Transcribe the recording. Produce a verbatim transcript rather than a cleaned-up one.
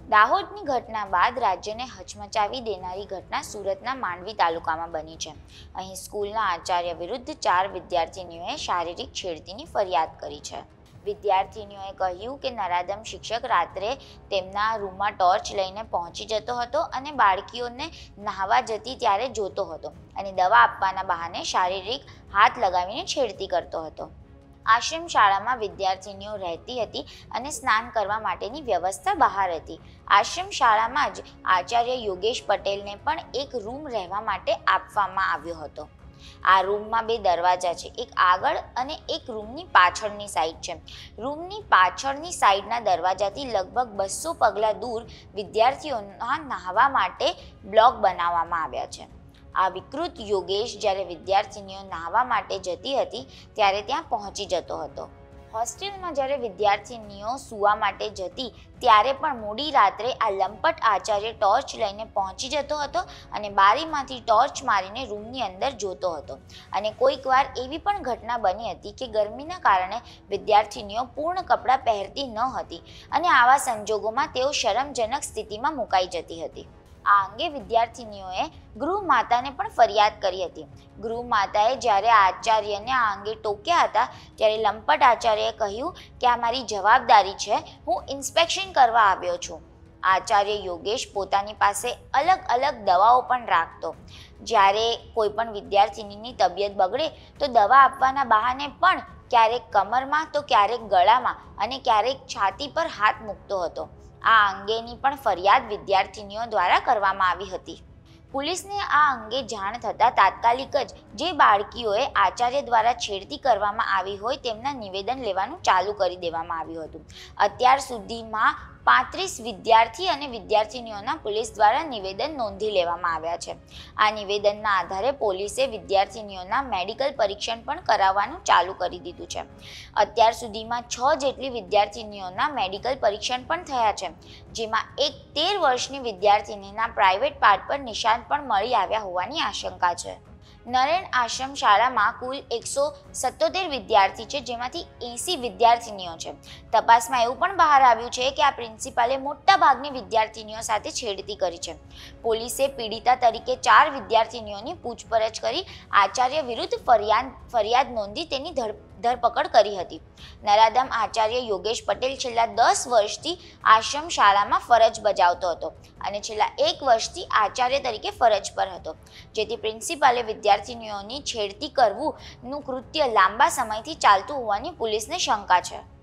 દાહોદની ઘટના બાદ રાજ્યને હચમચાવી દેનારી ઘટના સુરતના માંડવી તાલુકામાં બની છે। અહીં સ્કૂલના આચાર્ય વિરુદ્ધ ચાર વિદ્યાર્થીનીઓએ શારીરિક છેડતીની ફરિયાદ કરી છે। વિદ્યાર્થીનીઓએ કહ્યું કે નરાધમ શિક્ષક રાત્રે તેમના રૂમમાં ટોર્ચ લઈને પહોંચી જતો હતો અને બાળકીઓને નહાવા જતી ત્યારે જોતો હતો અને દવા આપવાના બહાને શારીરિક હાથ લગાવીને છેડતી કરતો હતો। આશ્રમ શાળામાં વિદ્યાર્થીનીઓ રહેતી હતી અને સ્નાન કરવા માટેની વ્યવસ્થા બહાર હતી। આશ્રમ શાળામાં જ આચાર્ય યોગેશ પટેલને પણ એક રૂમ રહેવા માટે આપવામાં આવ્યો હતો। આ રૂમમાં બે દરવાજા છે, એક આગળ અને એક રૂમની પાછળની સાઈડ છે। રૂમની પાછળની સાઈડના દરવાજાથી લગભગ બસો પગલાં દૂર વિદ્યાર્થીઓના નહાવા માટે બ્લોક બનાવવામાં આવ્યા છે। આ વિકૃત યોગેશ જ્યારે વિદ્યાર્થીનીઓ નહાવા માટે જતી હતી ત્યારે ત્યાં પહોંચી જતો હતો। હોસ્ટેલમાં જ્યારે વિદ્યાર્થીનીઓ સૂવા માટે જતી ત્યારે પણ મોડી રાત્રે આ લંપટ આચાર્ય ટોર્ચ લઈને પહોંચી જતો હતો અને બારીમાંથી ટોર્ચ મારીને રૂમની અંદર જોતો હતો। અને કોઈક વાર એવી પણ ઘટના બની હતી કે ગરમીના કારણે વિદ્યાર્થીનીઓ પૂર્ણ કપડાં પહેરતી ન હતી અને આવા સંજોગોમાં તેઓ શરમજનક સ્થિતિમાં મુકાઈ જતી હતી। આ અંગે વિદ્યાર્થીનીઓએ ગૃહ માતાને પણ ફરિયાદ કરી હતી। ગૃહ માતાએ જ્યારે આચાર્યને આ અંગે ટોક્યા હતા ત્યારે લંપટ આચાર્યએ કહ્યું કે આ મારી જવાબદારી છે, હું ઇન્સ્પેક્શન કરવા આવ્યો છું। આચાર્ય યોગેશ પોતાની પાસે અલગ અલગ દવાઓ પણ રાખતો। જ્યારે કોઈ પણ વિદ્યાર્થીનીની તબિયત બગડે તો દવા આપવાના બહાને પણ ક્યારેક કમરમાં તો ક્યારેક ગળામાં અને ક્યારેક છાતી પર હાથ મૂકતો હતો। આ અંગેની પણ ફરિયાદ વિદ્યાર્થીનીઓ દ્વારા કરવામાં આવી હતી। પોલીસને આ અંગે જાણ થતાં તાત્કાલિક જ જે બાળકીઓએ આચાર્ય દ્વારા છેડતી કરવામાં આવી હોય તેમના નિવેદન લેવાનું ચાલુ કરી દેવામાં આવ્યું હતું। અત્યાર સુધીમાં પાંત્રીસ વિદ્યાર્થી અને વિદ્યાર્થીનીઓના પોલીસ દ્વારા નિવેદન નોંધી લેવામાં આવ્યા છે। આ નિવેદનના આધારે પોલીસે વિદ્યાર્થીનીઓના મેડિકલ પરીક્ષણ પણ કરાવવાનું ચાલુ કરી દીધું છે। અત્યાર સુધીમાં છ જેટલી વિદ્યાર્થીનીઓના મેડિકલ પરીક્ષણ પણ થયા છે, જેમાં એક તેર વર્ષની વિદ્યાર્થીનીના પ્રાઇવેટ પાર્ટ પર નિશાન પણ મળી આવ્યા હોવાની આશંકા છે। નરેન આશ્રમ શાળામાં કુલ એકસો સત્તોતેર વિદ્યાર્થી છે, જેમાંથી એંસી વિદ્યાર્થીનીઓ છે। તપાસમાં એવું પણ બહાર આવ્યું છે કે આ પ્રિન્સિપાલે મોટા ભાગની વિદ્યાર્થીનીઓ સાથે છેડતી કરી છે। પોલીસે પીડિતા તરીકે ચાર વિદ્યાર્થીનીઓની પૂછપરછ કરી આચાર્ય વિરુદ્ધ ફરિયાદ ફરિયાદ નોંધી તેની ધરપકડ કરી હતી। નરાધમ આચાર્ય યોગેશ પટેલ છેલ્લા દસ વર્ષથી આશ્રમ શાળામાં ફરજ બજાવતો હતો અને છેલ્લા એક વર્ષથી આચાર્ય તરીકે ફરજ પર હતો, જેથી પ્રિન્સિપાલે વિદ્યાર્થીનીઓની છેડતી કરવુંનું કૃત્ય લાંબા સમયથી ચાલતું હોવાની પોલીસને શંકા છે।